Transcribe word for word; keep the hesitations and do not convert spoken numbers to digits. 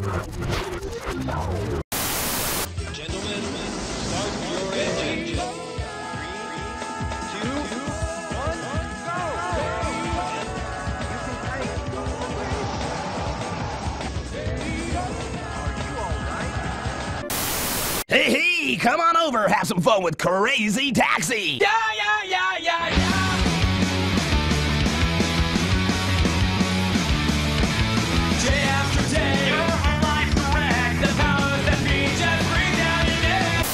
Gentlemen, start your engine. Three, two, one, go! Hey, hey, come on over, have some fun with Crazy Taxi! Yeah, yeah, yeah, yeah, yeah! Day after day, your whole life's a wreck. The powers that be just bring down your neck.